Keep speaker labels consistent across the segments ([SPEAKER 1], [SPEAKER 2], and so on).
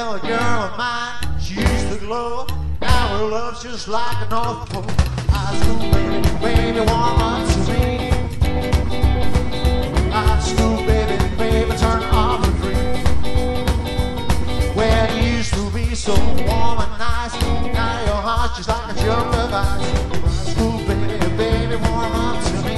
[SPEAKER 1] Well, a girl of mine, she used to glow. Now her love's just like a North Pole. High school baby, baby, warm up to me. High school baby, baby, turn off the freak. Well, you used to be so warm and nice. Now your heart's just like a jug of ice. High school baby, baby, warm up to me.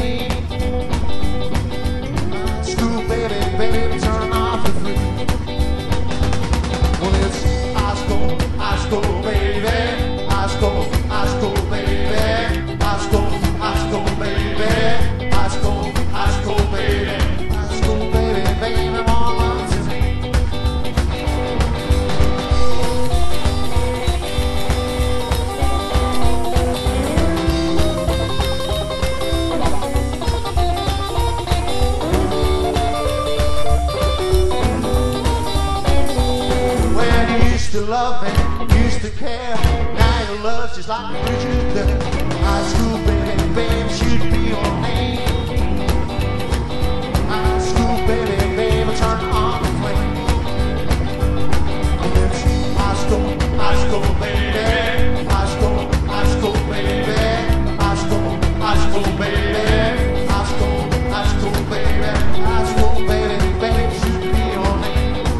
[SPEAKER 1] High school baby, baby, turn off the freak. Well, it's high school baby, high school baby, high school baby, high school baby, baby, warm up to me. When you used to love me, used to care, now your love's just like a creature there. High school baby, baby, should be your name. High school baby, baby, turn on the flame. It's high school baby, high school baby, high school baby, high school baby, high school baby, baby, should be your name.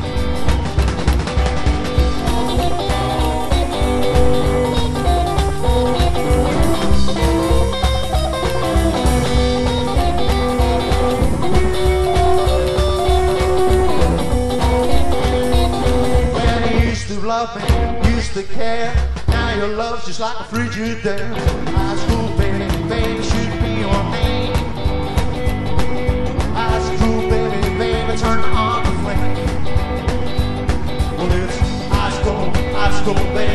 [SPEAKER 1] Love me, used to care. Now your love's just like a frigid there. High school baby, baby, should be your name. High school baby, baby, turn on the flame. Well, it's high school baby.